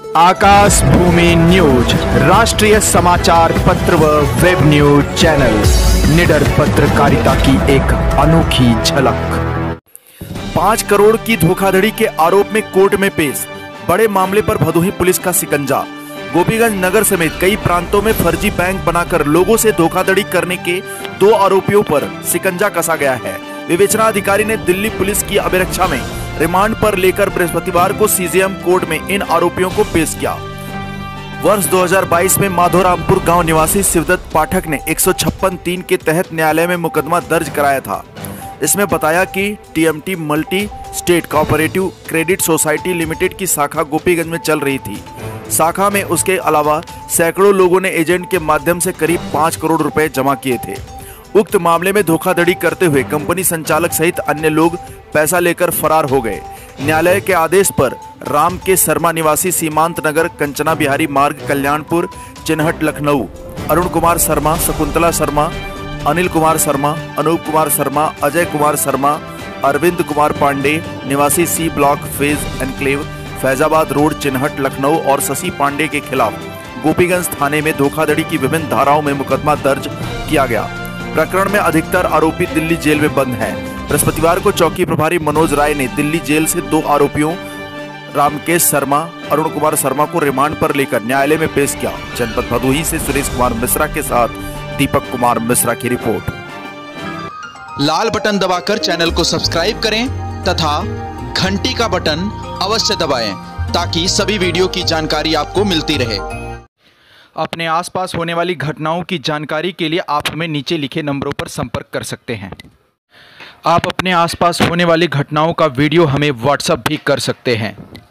आकाश भूमि news राष्ट्रीय समाचार पत्र व वेब न्यूज चैनल निडर पत्रकारिता की एक अनोखी झलक। 5 करोड़ की धोखाधड़ी के आरोप में कोर्ट में पेश। बड़े मामले पर भदोही पुलिस का शिकंजा। गोपीगंज नगर समेत कई प्रांतों में फर्जी बैंक बनाकर लोगों से धोखाधड़ी करने के 2 आरोपियों पर शिकंजा कसा गया है। विवेचना अधिकारी ने दिल्ली पुलिस की अभिरक्षा में रिमांड पर लेकर बृहस्पतिवार को सीजेएम कोर्ट में इन आरोपियों को पेश किया। वर्ष 2022 में माधोरामपुर गांव निवासी शिवदत्त पाठक ने 156(3) के तहत न्यायालय में मुकदमा दर्ज कराया था। इसमें बताया कि TMT multi state cooperative credit society limited की शाखा गोपीगंज में चल रही थी। शाखा में उसके अलावा सैकड़ों लोगों ने एजेंट के माध्यम से करीब 5 करोड़ रुपए जमा किए थे। उक्त मामले में धोखाधड़ी करते हुए कंपनी संचालक सहित अन्य लोग पैसा लेकर फरार हो गए। न्यायालय के आदेश पर राम के शर्मा निवासी सीमांत नगर कंचना बिहारी मार्ग कल्याणपुर चिन्हट लखनऊ, अरुण कुमार शर्मा, शकुंतला शर्मा, अनिल कुमार शर्मा, अनूप कुमार शर्मा, अजय कुमार शर्मा, अरविंद कुमार पांडे निवासी C block phase enclave Faizabad road Chinhat Lucknow और शशि पांडे के खिलाफ गोपीगंज थाने में धोखाधड़ी की विभिन्न धाराओं में मुकदमा दर्ज किया गया। प्रकरण में अधिकतर आरोपी दिल्ली जेल में बंद हैं। बृहस्पतिवार को चौकी प्रभारी मनोज राय ने दिल्ली जेल से 2 आरोपियों रामकेश शर्मा, अरुण कुमार शर्मा को रिमांड पर लेकर न्यायालय में पेश किया। जनपद भदोही से सुरेश कुमार मिश्रा के साथ दीपक कुमार मिश्रा की रिपोर्ट। लाल बटन दबाकर चैनल को सब्सक्राइब करें तथा घंटी का बटन अवश्य दबाएं ताकि सभी वीडियो की जानकारी आपको मिलती रहे। अपने आसपास होने वाली घटनाओं की जानकारी के लिए आप हमें नीचे लिखे नंबरों पर संपर्क कर सकते हैं। आप अपने आसपास होने वाली घटनाओं का वीडियो हमें व्हाट्सएप भी कर सकते हैं।